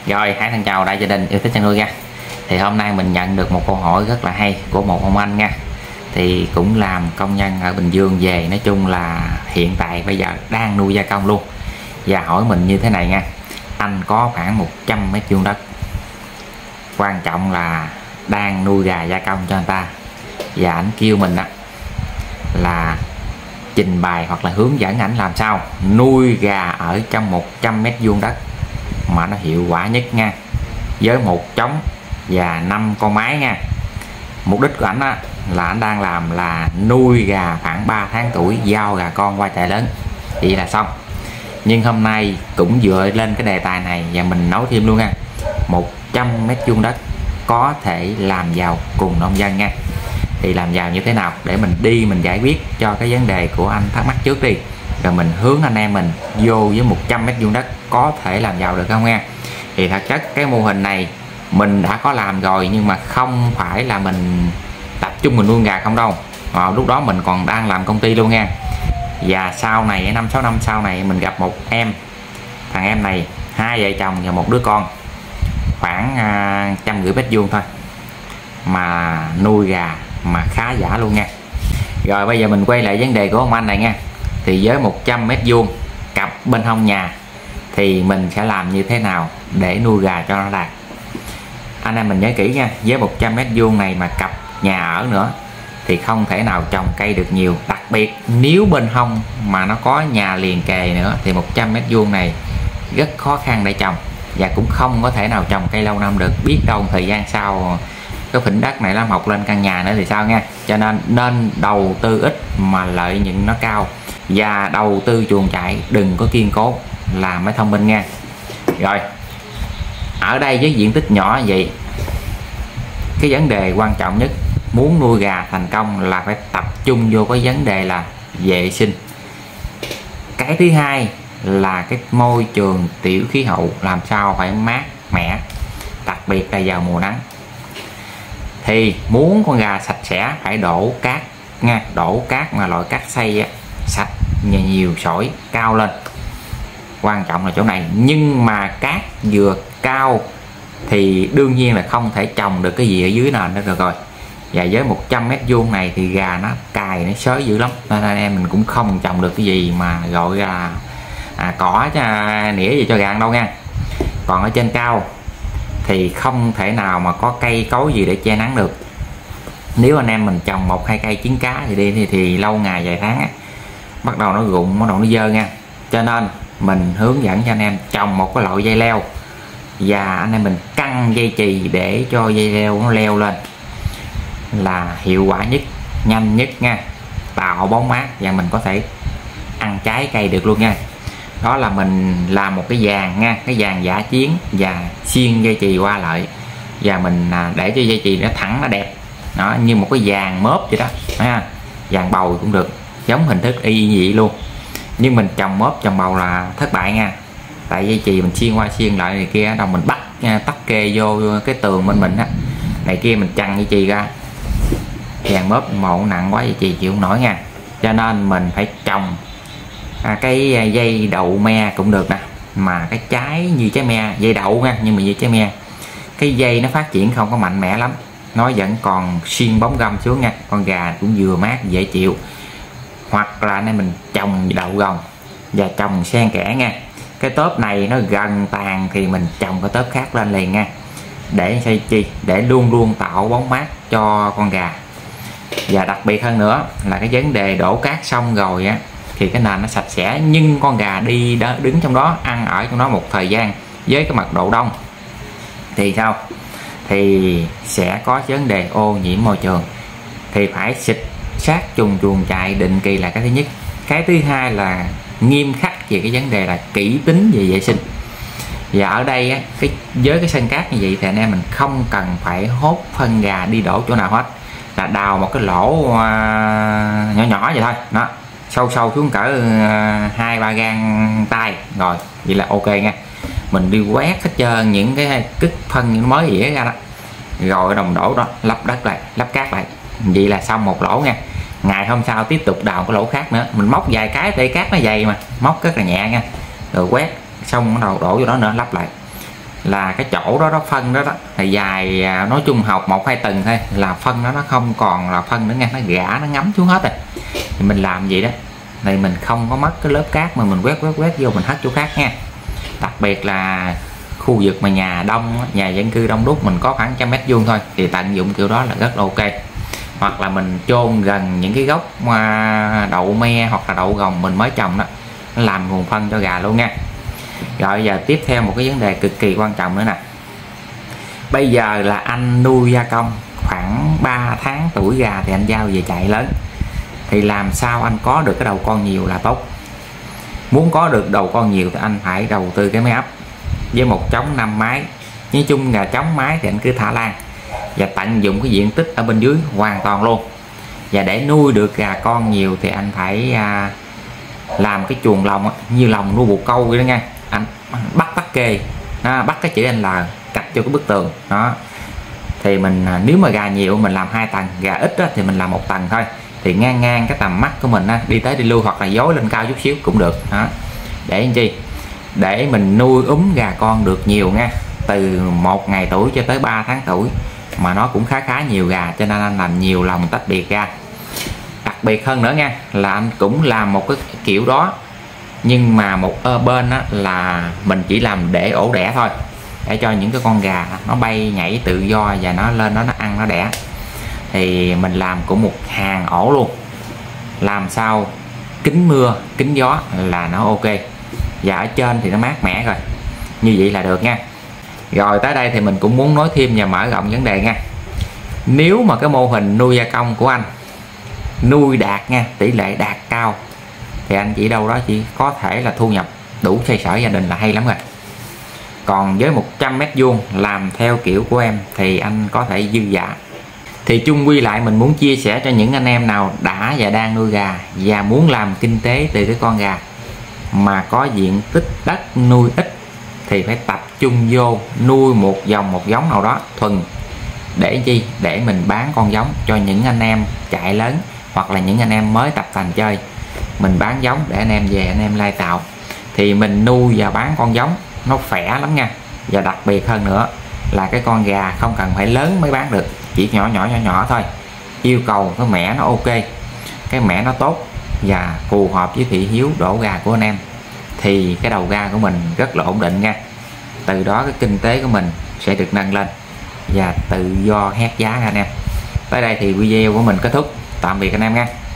Rồi, Hải thân chào đại gia đình yêu thích chăn nuôi nha. Thì hôm nay mình nhận được một câu hỏi rất là hay của một ông anh nha. Thì cũng làm công nhân ở Bình Dương về, nói chung là hiện tại bây giờ đang nuôi gia công luôn. Và hỏi mình như thế này nha. Anh có khoảng 100 mét vuông đất. Quan trọng là đang nuôi gà gia công cho anh ta. Và anh kêu mình là trình bày hoặc là hướng dẫn ảnh làm sao nuôi gà ở trong 100 mét vuông đất mà nó hiệu quả nhất nha, với một trống và 5 con mái nha. Mục đích của ảnh là ảnh đang làm là nuôi gà khoảng 3 tháng tuổi, giao gà con qua chạy lớn, vậy là xong. Nhưng hôm nay cũng dựa lên cái đề tài này và mình nói thêm luôn nha, 100 mét vuông đất có thể làm giàu cùng nông dân nha. Thì làm giàu như thế nào để mình giải quyết cho cái vấn đề của anh thắc mắc trước đi, rồi mình hướng anh em mình vô với 100 mét vuông đất có thể làm giàu được không nha. Thì thật chất cái mô hình này mình đã có làm rồi, nhưng mà không phải là mình tập trung mình nuôi gà không đâu. Lúc đó mình còn đang làm công ty luôn nha. Và sau này 5-6 năm sau này mình gặp một em, thằng em này 2 vợ chồng và một đứa con, khoảng 150 mét vuông thôi mà nuôi gà mà khá giả luôn nha. Rồi bây giờ mình quay lại vấn đề của ông anh này nha. Thì với 100 mét vuông cặp bên hông nhà thì mình sẽ làm như thế nào để nuôi gà cho nó đạt. Anh em mình nhớ kỹ nha, với 100 mét vuông này mà cặp nhà ở nữa thì không thể nào trồng cây được nhiều. Đặc biệt nếu bên hông mà nó có nhà liền kề nữa thì 100 mét vuông này rất khó khăn để trồng, và cũng không có thể nào trồng cây lâu năm được. Biết đâu thời gian sau cái phỉnh đất này nó mọc lên căn nhà nữa thì sao nha. Cho nên đầu tư ít mà lợi nhuận nó cao, và đầu tư chuồng trại đừng có kiên cố là mới thông minh nha. Rồi ở đây với diện tích nhỏ vậy, cái vấn đề quan trọng nhất muốn nuôi gà thành công là phải tập trung vô cái vấn đề là vệ sinh. Cái thứ hai là cái môi trường tiểu khí hậu làm sao phải mát mẻ, đặc biệt là vào mùa nắng. Thì muốn con gà sạch sẽ phải đổ cát nha, đổ cát mà loại cát xay sạch nhiều sỏi cao lên, quan trọng là chỗ này. Nhưng mà cát vừa cao thì đương nhiên là không thể trồng được cái gì ở dưới nền đó được rồi. Và với 100 mét vuông này thì gà nó cài nó xới dữ lắm, nên anh em mình cũng không trồng được cái gì mà gọi là cỏ nỉa gì cho gà ăn đâu nha. Còn ở trên cao thì không thể nào mà có cây cối gì để che nắng được. Nếu anh em mình trồng 1-2 cây trứng cá gì đi thì lâu ngày vài tháng bắt đầu nó rụng, bắt đầu nó dơ nha. Cho nên mình hướng dẫn cho anh em trồng một cái loại dây leo, và anh em mình căng dây chì để cho dây leo nó leo lên là hiệu quả nhất, nhanh nhất nha, tạo bóng mát và mình có thể ăn trái cây được luôn nha. Đó là mình làm một cái dàn nha, cái dàn giả chiến và xiên dây chì qua lại, và mình để cho dây chì nó thẳng nó đẹp đó, như một cái dàn mớp vậy đó ha. Dàn bầu cũng được, giống hình thức y vậy luôn. Nhưng mình trồng mớp trồng bầu là thất bại nha, tại dây chì mình xiên qua xiên lại này kia, đồng mình bắt nha, tắc kê vô cái tường bên mình này kia, mình chằng dây chì ra, dàn mớp màu nặng quá dây chì chịu không nổi nha. Cho nên mình phải trồng cái dây đậu me cũng được nè, mà cái trái như trái me, dây đậu nha, nhưng mà như trái me cái dây nó phát triển không có mạnh mẽ lắm, nó vẫn còn xiên bóng găm xuống nha. Con gà cũng vừa mát dễ chịu. Hoặc là anh em mình trồng đậu gồng và trồng xen kẽ nha. Cái tớp này nó gần tàn thì mình trồng cái tớp khác lên liền nha, để xây chi, để luôn luôn tạo bóng mát cho con gà. Và đặc biệt hơn nữa là cái vấn đề đổ cát xong rồi thì cái nền nó sạch sẽ, nhưng con gà đi đó, đứng trong đó ăn ở trong đó một thời gian với cái mật độ đông thì sao, thì sẽ có vấn đề ô nhiễm môi trường. Thì phải xịt sát chuồng trại định kỳ là cái thứ nhất. Cái thứ hai là nghiêm khắc về cái vấn đề là kỹ tính về vệ sinh. Và ở đây với cái sân cát như vậy thì anh em mình không cần phải hốt phân gà đi đổ chỗ nào hết, là đào một cái lỗ nhỏ nhỏ vậy thôi đó, sâu xuống cỡ 2-3 gang tay rồi, vậy là ok nha. Mình đi quét hết trơn những cái cứt phân nó mới dĩa ra đó, rồi đồng đổ đó lắp đất lại, lắp cát lại, vậy là xong một lỗ nha. Ngày hôm sau tiếp tục đào cái lỗ khác nữa, mình móc vài cái để cát nó dày mà, móc rất là nhẹ nha, rồi quét xong bắt đầu đổ vô đó nữa, lắp lại. là cái chỗ đó phân đó thì dài, nói chung học 1-2 tuần thôi là phân nó không còn là phân nữa nha, nó gã nó ngấm xuống hết rồi. Thì mình làm gì đó thì mình không có mất cái lớp cát mà mình quét vô mình hất chỗ khác nha. Đặc biệt là khu vực mà nhà đông, nhà dân cư đông đúc, mình có khoảng 100 m² thôi thì tận dụng kiểu đó là rất là ok. Hoặc là mình chôn gần những cái gốc đậu me hoặc là đậu gồng mình mới trồng đó, nó làm nguồn phân cho gà luôn nha. Rồi giờ tiếp theo một cái vấn đề cực kỳ quan trọng nữa nè. Bây giờ là anh nuôi gia công khoảng 3 tháng tuổi gà thì anh giao về chạy lớn, thì làm sao anh có được cái đầu con nhiều là tốt. Muốn có được đầu con nhiều thì anh phải đầu tư cái máy ấp với một trống 5 máy. Nói chung gà trống máy thì anh cứ thả lan và tận dụng cái diện tích ở bên dưới hoàn toàn luôn. Và để nuôi được gà con nhiều thì anh phải làm cái chuồng lồng như lồng nuôi bồ câu vậy đó nha. Anh bắt tắc kê, bắt cái chữ L cạch cho cái bức tường đó. Thì mình nếu mà gà nhiều mình làm 2 tầng, gà ít thì mình làm 1 tầng thôi, thì ngang cái tầm mắt của mình đi tới đi lui hoặc là dối lên cao chút xíu cũng được đó. Để làm chi? Để mình nuôi gà con được nhiều nha, từ 1 ngày tuổi cho tới 3 tháng tuổi mà nó cũng khá nhiều gà, cho nên anh làm nhiều lồng tách biệt ra. Đặc biệt hơn nữa nha là anh cũng làm một cái kiểu đó, nhưng mà một bên là mình chỉ làm để ổ đẻ thôi, để cho những cái con gà nó bay nhảy tự do và nó lên đó nó ăn nó đẻ. Thì mình làm cũng một hàng ổ luôn, làm sao kín mưa kín gió là nó ok, và ở trên thì nó mát mẻ rồi, như vậy là được nha. Rồi tới đây thì mình cũng muốn nói thêm và mở rộng vấn đề nha. Nếu mà cái mô hình nuôi gia công của anh nuôi đạt nha, tỷ lệ đạt cao, thì anh chỉ đâu đó chỉ có thể là thu nhập đủ xoay sở gia đình là hay lắm rồi. Còn với 100 m² làm theo kiểu của em thì anh có thể dư dả. Thì chung quy lại mình muốn chia sẻ cho những anh em nào đã và đang nuôi gà và muốn làm kinh tế từ cái con gà mà có diện tích đất nuôi ít, thì phải tập trung vô nuôi một giống nào đó thuần. Để chi? Để mình bán con giống cho những anh em chạy lớn hoặc là những anh em mới tập tành chơi. Mình bán giống để anh em về anh em lai tạo. Thì mình nuôi và bán con giống nó khỏe lắm nha. Và đặc biệt hơn nữa là cái con gà không cần phải lớn mới bán được, chỉ nhỏ thôi. Yêu cầu cái mẻ nó ok, cái mẻ nó tốt và phù hợp với thị hiếu đổ gà của anh em, thì cái đầu ra của mình rất là ổn định nha. Từ đó cái kinh tế của mình sẽ được nâng lên và tự do hét giá anh em. Tới đây thì video của mình kết thúc. Tạm biệt anh em nha.